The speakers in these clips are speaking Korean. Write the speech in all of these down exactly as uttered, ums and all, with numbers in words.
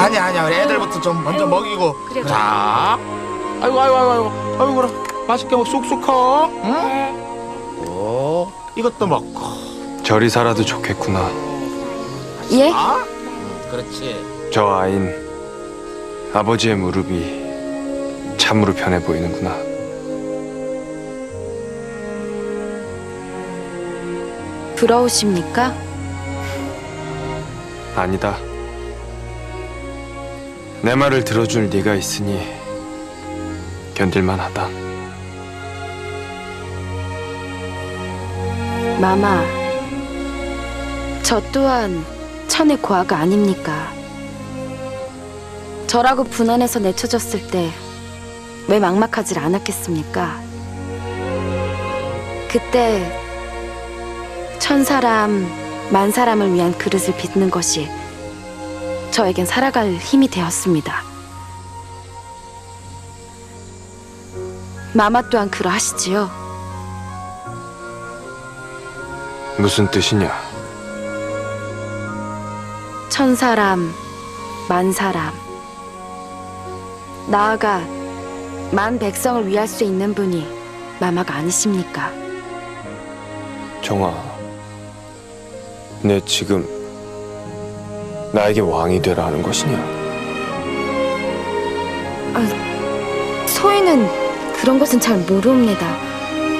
아니야 아니야 우리 애들부터 좀 먼저 아이고, 먹이고. 그래, 자. 아이고 아이고 아이고 아이고 아이고 그래 맛있게 먹 쑥쑥 커. 응? 네. 오 이것도 먹고. 저리 살아도 좋겠구나. 예? 아? 응, 그렇지. 저 아인 아버지의 무릎이 참으로 편해 보이는구나. 부러우십니까? 아니다. 내 말을 들어줄 네가 있으니 견딜만하다. 마마, 저 또한 천의 고아가 아닙니까? 저라고 분한해서 내쳐졌을 때 왜 막막하질 않았겠습니까? 그때 천 사람, 만 사람을 위한 그릇을 빚는 것이 저에겐 살아갈 힘이 되었습니다. 마마 또한 그러하시지요? 무슨 뜻이냐? 천 사람, 만 사람, 나아가 만 백성을 위할 수 있는 분이 마마가 아니십니까? 정아, 내 지금 나에게 왕이 되라 하는 것이냐? 아, 소인은 그런 것은 잘 모르옵니다.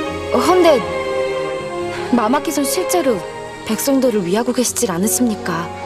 헌데 마마께서는 실제로 백성들을 위하고 계시질 않으십니까?